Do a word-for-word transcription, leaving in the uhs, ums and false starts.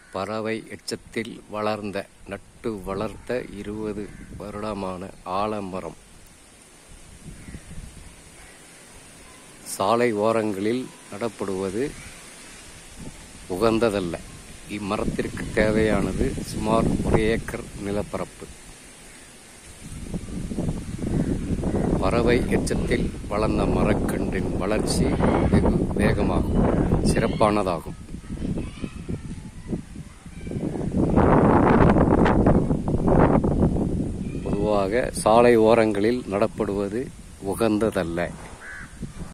பறவை எச்சத்தில் வளர்ந்த நட்டு வளர்த்த இருபது வருடமான ஆலமரம் சாலை ஓரங்களில் நடப்படுவது உகந்ததல்ல. இம்மரத்திற்கு தேவையானது சுமார் ஒரு ஏக்கர் நிலப்பரப்பு. பறவை எச்சத்தில் வளர்ந்த மரக்கன்றின் வளர்ச்சி வெகு வேகமாகும், சிறப்பானதாகும். பொதுவாக சாலை ஓரங்களில் நடப்படுவது உகந்ததல்ல.